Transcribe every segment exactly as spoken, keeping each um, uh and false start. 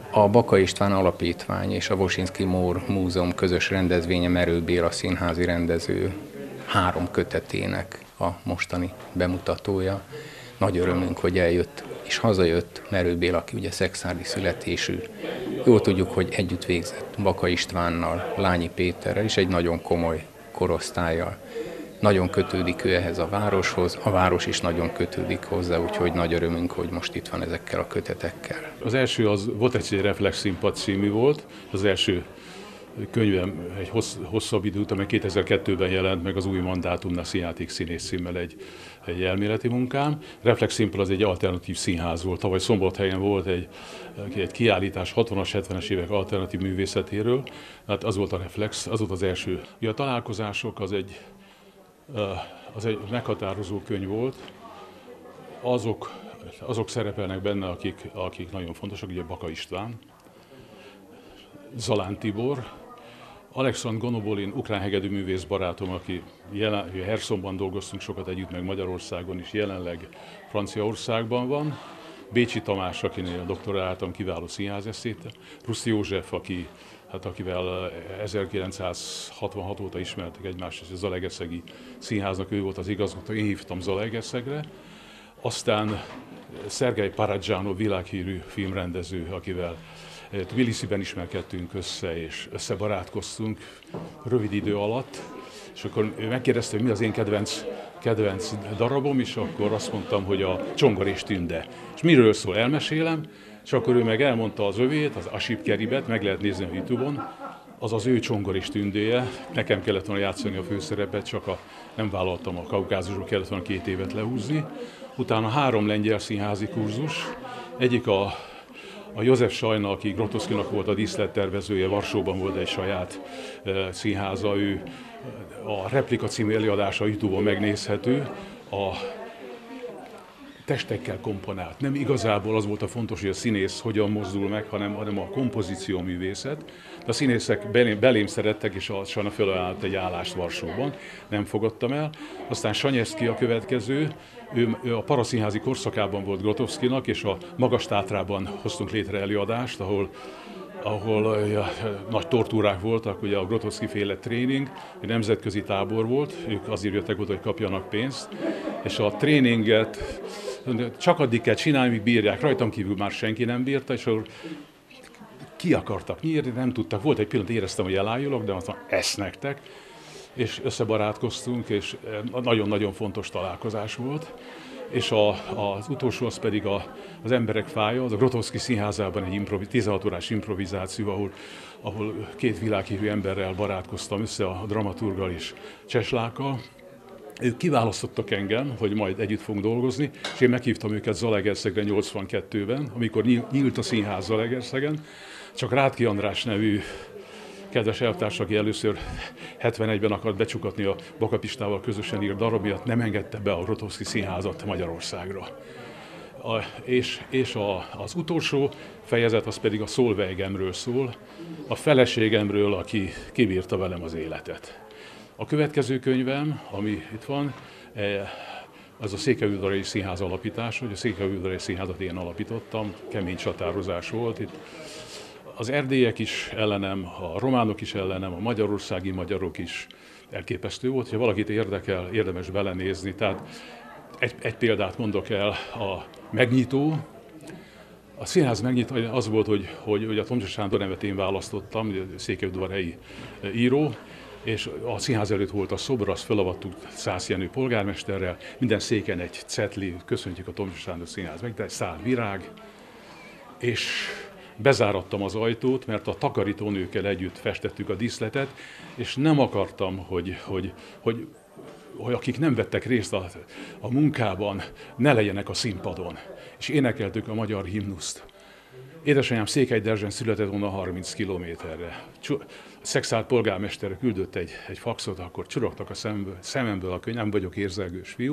A Baka István Alapítvány és a Wosinski Mór Múzeum közös rendezvénye Merő Béla színházi rendező három kötetének a mostani bemutatója. Nagy örömünk, hogy eljött és hazajött Merő Béla, aki ugye szekszárdi születésű. Jól tudjuk, hogy együtt végzett Baka Istvánnal, Lányi Péterrel és egy nagyon komoly korosztállyal. Nagyon kötődik ő ehhez a városhoz, a város is nagyon kötődik hozzá, úgyhogy nagy örömünk, hogy most itt van ezekkel a kötetekkel. Az első az volt egy Reflex Színpad című volt, az első könyvem egy hossz, hosszabb idő után, mert kétezer-kettőben jelent meg az Új Mandátumnál Színjáték színész címmel egy, egy elméleti munkám. Reflex Színpad az egy alternatív színház volt. Tavaly Szombathelyen volt egy, egy kiállítás hatvanas, hetvenes évek alternatív művészetéről. Hát az volt a Reflex, az volt az első. Ugye a találkozások az egy, az egy meghatározó könyv volt. Azok, azok szerepelnek benne, akik, akik nagyon fontosak, ugye Baka István, Zalán Tibor, Alexandr Gonobolin, ukrán hegedűművész barátom, aki jelen, Hersonban dolgoztunk sokat együtt, meg Magyarországon is, jelenleg Franciaországban van. Bécsi Tamás, akinél doktoráltam, kiváló színházesztéta. Ruszti József, aki, hát akivel ezerkilencszázhatvanhat óta ismertek egymást, és a Zalaegerszegi Színháznak ő volt az igazgató, én hívtam Zalaegerszegre. Aztán Szergej Paradzsánov, világhírű filmrendező, akivel Tbilisiben ismerkedtünk össze, és összebarátkoztunk rövid idő alatt, és akkor ő megkérdezte, hogy mi az én kedvenc, kedvenc darabom, és akkor azt mondtam, hogy a Csongor és Tünde. És miről szól, elmesélem, és akkor ő meg elmondta az övét, az Asip Keribet, meg lehet nézni a YouTube-on, az az ő Csongor és Tündéje. Nekem kellett volna játszani a főszerepet, csak a, nem vállaltam a Kaukázusról, kellett volna két évet lehúzni. Utána három lengyel színházi kurzus, egyik a A József Sajna, aki Grotowskinak volt a díszlettervezője, Varsóban volt egy saját e, színháza, ő a Replika című előadása YouTube-on megnézhető, a testekkel komponált. Nem igazából az volt a fontos, hogy a színész hogyan mozdul meg, hanem, hanem a kompozíció művészet. De a színészek belém, belém szerettek, és a Sajna felajánlott egy állást Varsóban, nem fogadtam el. Aztán Sanyeszki a következő, ő, ő a Paraszínházi korszakában volt Grotowskinak, és a Magas Tátrában hoztunk létre előadást, ahol ahol ja, nagy tortúrák voltak, ugye a Grotowski féle tréning, egy nemzetközi tábor volt, ők azért jöttek oda, hogy kapjanak pénzt, és a tréninget csak addig kell csinálni, míg bírják, rajtam kívül már senki nem bírta, és akkor ki akartak nyírni, nem tudtak, volt egy pillanat, éreztem, hogy elájulok, de azt mondom, ezt nektek, és összebarátkoztunk, és nagyon-nagyon fontos találkozás volt. És a, az utolsó az pedig a, az Emberek fája, az a Grotowski Színházában egy improvi, tizenhat órás improvizáció, ahol, ahol két világhírű emberrel barátkoztam össze, a dramaturggal és Cseslákkal. Ők kiválasztottak engem, hogy majd együtt fogunk dolgozni, és én meghívtam őket Zalaegerszegre nyolcvankettőben, amikor nyílt a színház Zalaegerszegen. Csak Rátki András nevű kedves elvtárs, aki először hetvenegyben akart becsukatni a Baka Pistával közösen írt darabját, nem engedte be a Grotowski Színházat Magyarországra. A, és és a, az utolsó fejezet az pedig a Szolveigemről szól, a feleségemről, aki kibírta velem az életet. A következő könyvem, ami itt van, az a Székelyudvarhelyi Színház alapítása, hogy a Székelyudvarhelyi Színházat én alapítottam, kemény csatározás volt itt. Az erdélyek is ellenem, a románok is ellenem, a magyarországi magyarok is elképesztő volt. Ha valakit érdekel, érdemes belenézni. Tehát egy, egy példát mondok el, a megnyitó. A színház megnyitó az volt, hogy, hogy, hogy a Tomcsa Sándor nevet én választottam, székelyudvarhelyi író, és a színház előtt volt a szobor, azt felavattuk Szász Jenő polgármesterrel, minden széken egy cetli, köszöntjük a Tomcsa Sándor Színház meg, de egy szál virág, és bezárattam az ajtót, mert a takarítónőkkel együtt festettük a díszletet, és nem akartam, hogy, hogy, hogy, hogy akik nem vettek részt a, a munkában, ne legyenek a színpadon. És énekeltük a magyar himnuszt. Édesanyám Székely Dezsen született onnan harminc kilométerre. Szekszárd polgármester küldött egy, egy faxot, akkor csurogtak a szemből, szememből a könyv, nem vagyok érzelgős fiú.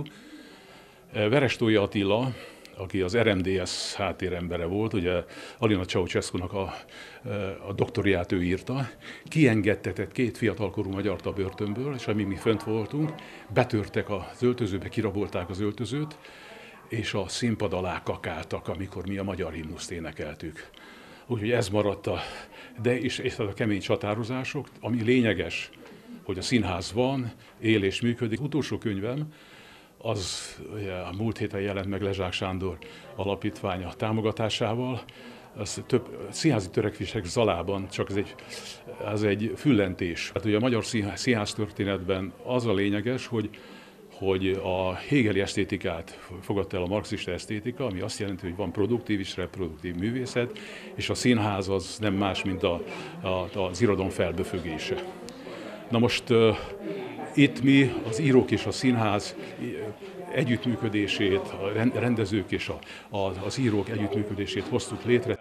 Verestói Attila, aki az er em dé es háttérembere volt, ugye Alina Ceausescu-nak a, a doktoriát ő írta, kiengedtetett két fiatalkorú magyart a börtönből, és amíg mi fönt voltunk, betörtek az öltözőbe, kirabolták az öltözőt, és a színpad alá kakáltak, amikor mi a magyar himnuszt énekeltük. úgyhogy ez maradt a, de és, és a kemény csatározások, ami lényeges, hogy a színház van, él és működik. Utolsó könyvem, az ugye, a múlt héten jelent meg Lezsák Sándor alapítványa támogatásával, az több színházi törekvések Zalában, csak ez egy, ez egy füllentés. Hát ugye a magyar színház, színház történetben az a lényeges, hogy, hogy a hegeli esztétikát fogadta el a marxista esztétika, ami azt jelenti, hogy van produktív és reproduktív művészet, és a színház az nem más, mint a, a, az irodalom felböfögése. Na most uh, itt mi, az írók és a színház együttműködését, a rendezők és a, a, az írók együttműködését hoztuk létre.